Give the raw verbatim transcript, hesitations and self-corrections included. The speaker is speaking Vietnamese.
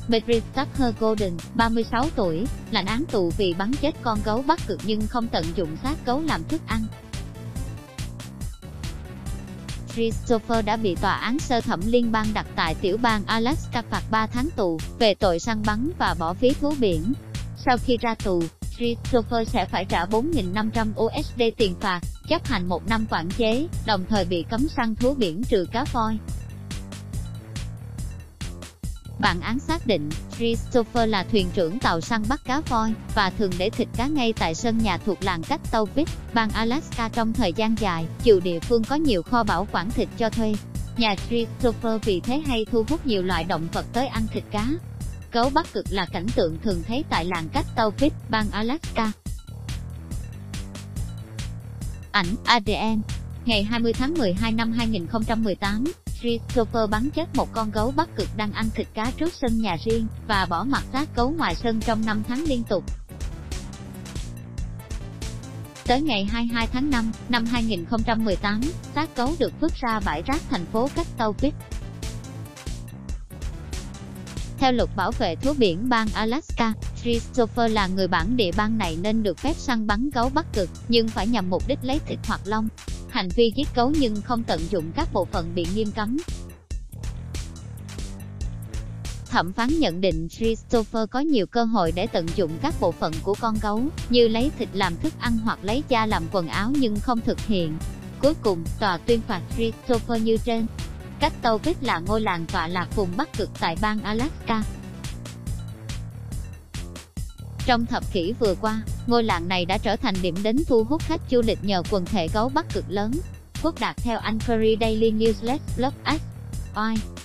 Patrick Tucker Golden, ba mươi sáu tuổi, lãnh án tù vì bắn chết con gấu Bắc Cực nhưng không tận dụng xác gấu làm thức ăn. Christopher đã bị tòa án sơ thẩm liên bang đặt tại tiểu bang Alaska phạt ba tháng tù về tội săn bắn và bỏ phí thú biển. Sau khi ra tù, Christopher sẽ phải trả bốn nghìn năm trăm đô la tiền phạt, chấp hành một năm quản chế, đồng thời bị cấm săn thú biển trừ cá voi. Bản án xác định, Christopher là thuyền trưởng tàu săn bắt cá voi, và thường để thịt cá ngay tại sân nhà thuộc làng cách Tàu Pitt, bang Alaska trong thời gian dài, dù địa phương có nhiều kho bảo quản thịt cho thuê. Nhà Christopher vì thế hay thu hút nhiều loại động vật tới ăn thịt cá. Gấu Bắc Cực là cảnh tượng thường thấy tại làng cách Tàu Pitt, bang Alaska. Ảnh a đê en. Ngày hai mươi tháng mười hai năm hai nghìn không trăm mười tám, Christopher bắn chết một con gấu Bắc Cực đang ăn thịt cá trước sân nhà riêng, và bỏ mặc xác gấu ngoài sân trong năm tháng liên tục. Tới ngày hai mươi hai tháng năm, năm hai nghìn không trăm mười tám, xác gấu được vứt ra bãi rác thành phố cách Tàu Pitt. Theo luật bảo vệ thú biển bang Alaska, Christopher là người bản địa bang này nên được phép săn bắn gấu Bắc Cực, nhưng phải nhằm mục đích lấy thịt hoặc lông. Hành vi giết gấu nhưng không tận dụng các bộ phận bị nghiêm cấm. Thẩm phán nhận định Christopher có nhiều cơ hội để tận dụng các bộ phận của con gấu, như lấy thịt làm thức ăn hoặc lấy da làm quần áo nhưng không thực hiện. Cuối cùng, tòa tuyên phạt Christopher như trên. Cách Tàu Pitt là ngôi làng tọa lạc vùng Bắc Cực tại bang Alaska. Trong thập kỷ vừa qua, ngôi làng này đã trở thành điểm đến thu hút khách du lịch nhờ quần thể gấu Bắc Cực lớn. Quốc đạt theo Anchorage Daily News Let's Block Us. Oai.